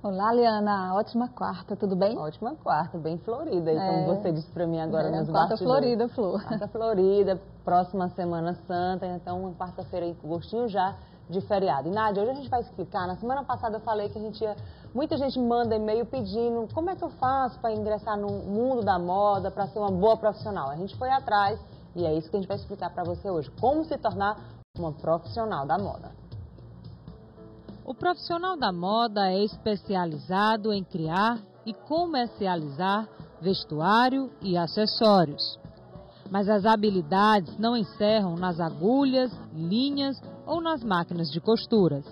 Olá, Liana. Ótima quarta, tudo bem? Ótima quarta, bem florida. E como você disse para mim agora nos quarta bastidores. florida, Flor. Quarta florida, próxima Semana Santa, então uma quarta-feira aí com gostinho já de feriado. E Nádia, hoje a gente vai explicar. Na semana passada eu falei que muita gente manda e-mail pedindo como é que eu faço para ingressar no mundo da moda, para ser uma boa profissional. A gente foi atrás e é isso que a gente vai explicar para você hoje. Como se tornar uma profissional da moda. O profissional da moda é especializado em criar e comercializar vestuário e acessórios. Mas as habilidades não encerram nas agulhas, linhas ou nas máquinas de costuras.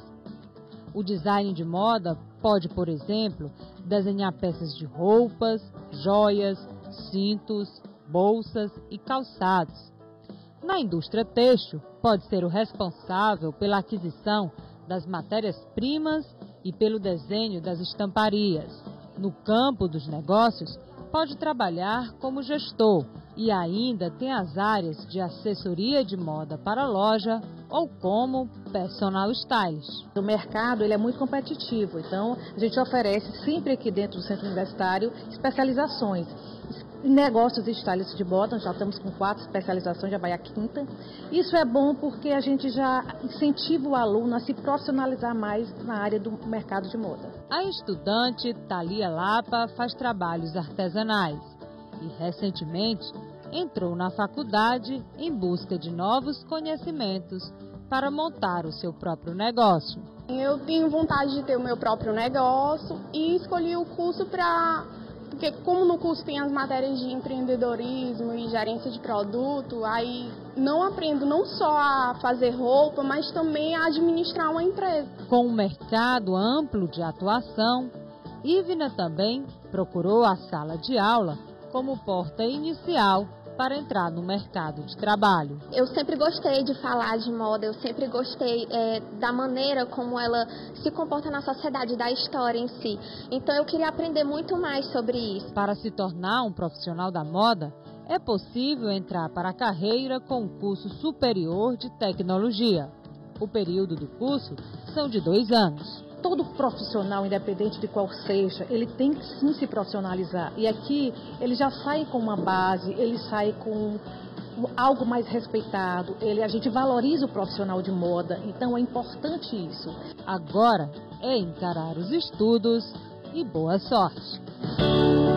O design de moda pode, por exemplo, desenhar peças de roupas, joias, cintos, bolsas e calçados. Na indústria têxtil, pode ser o responsável pela aquisição das matérias-primas e pelo desenho das estamparias. No campo dos negócios, pode trabalhar como gestor e ainda tem as áreas de assessoria de moda para a loja ou como personal stylist. O mercado ele é muito competitivo, então a gente oferece sempre aqui dentro do centro universitário especializações. Negócios e stylists de moda, já estamos com 4 especializações, já vai a 5ª. Isso é bom porque a gente já incentiva o aluno a se profissionalizar mais na área do mercado de moda. A estudante Thalia Lapa faz trabalhos artesanais e recentemente entrou na faculdade em busca de novos conhecimentos para montar o seu próprio negócio. Eu tenho vontade de ter o meu próprio negócio e escolhi o curso porque como no curso tem as matérias de empreendedorismo e gerência de produto, aí não aprendo não só a fazer roupa, mas também a administrar uma empresa. Com um mercado amplo de atuação, Ivna também procurou a sala de aula como porta inicial para entrar no mercado de trabalho. Eu sempre gostei de falar de moda, eu sempre gostei da maneira como ela se comporta na sociedade, da história em si. Então eu queria aprender muito mais sobre isso. Para se tornar um profissional da moda, é possível entrar para a carreira com um curso superior de tecnologia. O período do curso são de 2 anos. Todo profissional, independente de qual seja, ele tem que sim se profissionalizar. E aqui ele já sai com uma base, ele sai com algo mais respeitado, a gente valoriza o profissional de moda, então é importante isso. Agora é encarar os estudos e boa sorte!